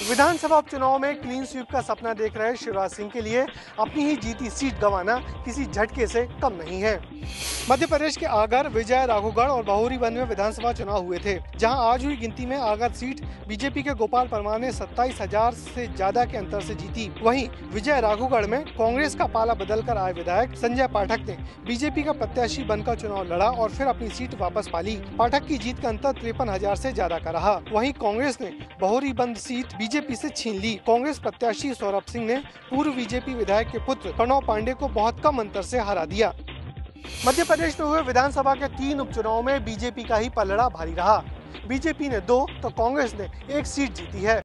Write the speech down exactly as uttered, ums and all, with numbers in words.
विधानसभा उपचुनाव में clean sweep का सपना देख रहे शिवराज सिंह के लिए अपनी ही जीती सीट गंवाना किसी झटके से कम नहीं है। मध्य प्रदेश के आगर, विजय राघवगढ़ और बहुरीबंद में विधानसभा चुनाव हुए थे, जहां आज हुई गिनती में आगर सीट बीजेपी के गोपाल परमार ने सत्ताईस हजार से ज्यादा के अंतर से जीती। वहीं विजय राघवगढ़ में कांग्रेस का पाला बदलकर आए विधायक संजय पाठक ने बीजेपी का प्रत्याशी बनकर चुनाव लड़ा और फिर अपनी सीट वापस पा ली। पाठक की जीत का अंतर तिरपन हजार से ज्यादा का रहा। वहीं कांग्रेस ने बहुरीबंद सीट बीजेपी से छीन ली। कांग्रेस प्रत्याशी सौरभ सिंह ने पूर्व बीजेपी विधायक के पुत्र प्रणव पांडे को बहुत कम अंतर से हरा दिया। मध्य प्रदेश में हुए विधानसभा के तीन उपचुनाव में बीजेपी का ही पलड़ा भारी रहा। बीजेपी ने दो तो कांग्रेस ने एक सीट जीती है।